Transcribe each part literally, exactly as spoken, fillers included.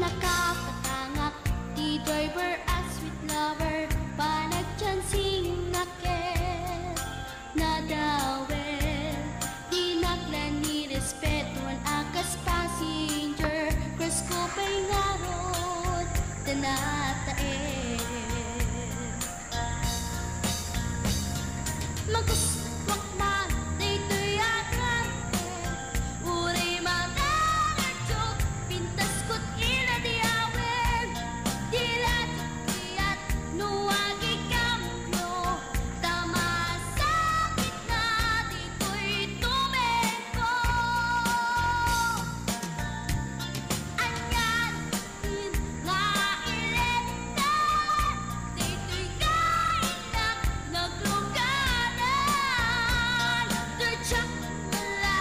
nakapatangak, di driver at sweet lover, panagchansing nakit, nadawel, di naklan ni respetuan akas passenger, cross ko pa'y ngarot, tanatae. Magkuswak man, dito'y agante, uray mga nagtog, pintas ko't inadiawen, dilat iyat nuwagi kamyo, tama sakit na dito'y tumeko. Anyan, in nga ilenta, dito'y kainak nagluganan, dirtsak wala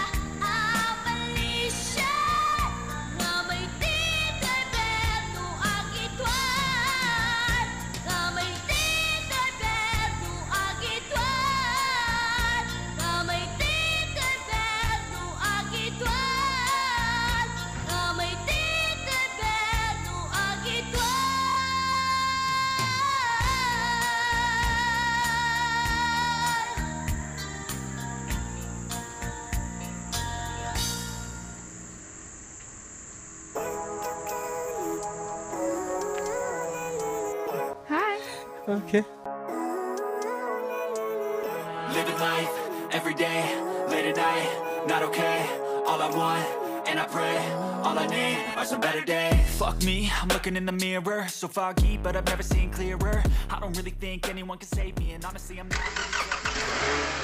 abalisyan, nga may titay berno agitwan, nga may titay berno agitwan, nga may titay berno agitwan, nga may titay berno agitwan. Hi. Okay. Living life, every day, late at night, not okay. All I want, and I pray, all I need are some better days. Fuck me, I'm looking in the mirror, so foggy, but I've never seen clearer. I don't really think anyone can save me, and honestly, I'm not really sure.